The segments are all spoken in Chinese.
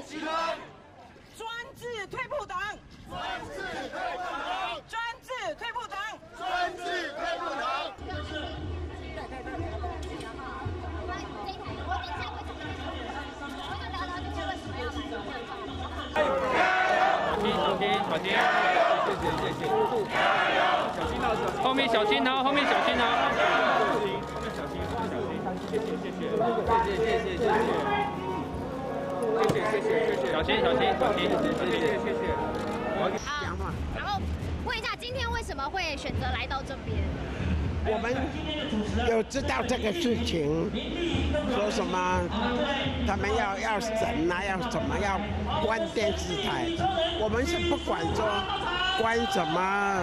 起来！ 专制退步党！ 专制退步党！ 专制退步党！ 专制退步党！ 小心，谢谢。小心哦，后面小心哦，后面小心哦。后面小心，谢谢。小心，谢谢。 好，然后问一下，今天为什么会选择来到这边？ 我们有知道这个事情，说什么他们要审啊，要什么要关电视台，我们是不管说关什么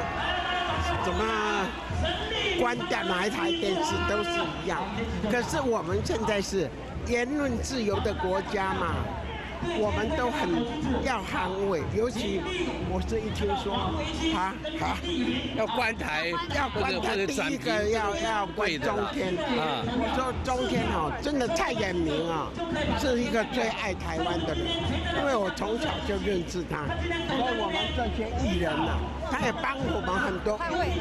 关掉哪一台电视都是一样。可是我们现在是言论自由的国家嘛。我们都很要捍卫，尤其我是一听说要关台， 第一个要关中天啊！我说中天哦，真的蔡衍明啊，是一个最爱台湾的人，因为我从小就认识他，所以我们这些艺人啊，他也帮我们很多，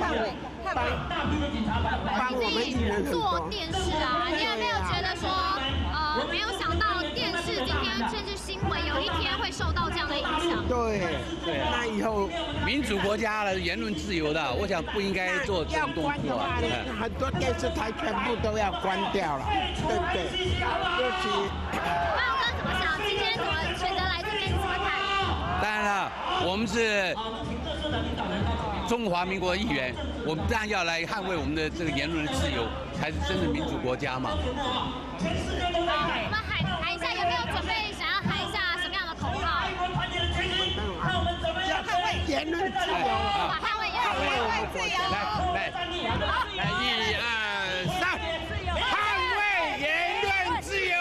帮我们艺人很多。 做电视啊，你有没有觉得说，没有想到电视今天甚至新闻有一天会受到这样的影响？ 对，那以后民主国家的言论自由的，我想不应该做这种动作。 很多电视台全部都要关掉了，对不对？尤其万荣哥怎么想？今天怎么选择来这边？怎么看？ 当然了，我们是中华民国的议员，我们当然要来捍卫我们的这个言论的自由，才是真正民主国家嘛。 我们喊一下，有没有准备想要喊一下什么样的口号？ 要捍卫言论自由， 捍卫自由。来，1、2、3，捍卫言论自由。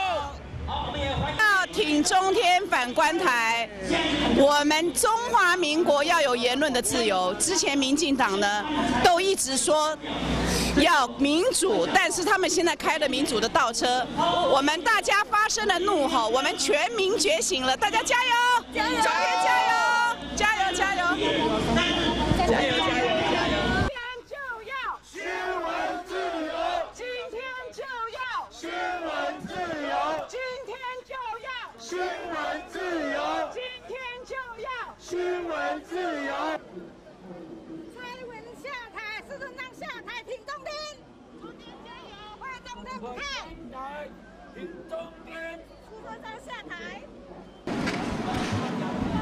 要挺中天，反关台。我们中华民国要有言论的自由。之前民进党呢，都一直说要民主，但是他们现在开了民主的倒车。我们大家发声的怒吼，我们全民觉醒了，大家加油！加油！中天加油！加油！加油！加油！加油！ 新闻自由，今天就要新闻自由，今天就要新闻自由。 蔡文下台，施政长下台，挺中天，中天加油，换中天不看， 挺中天， 施政长下台。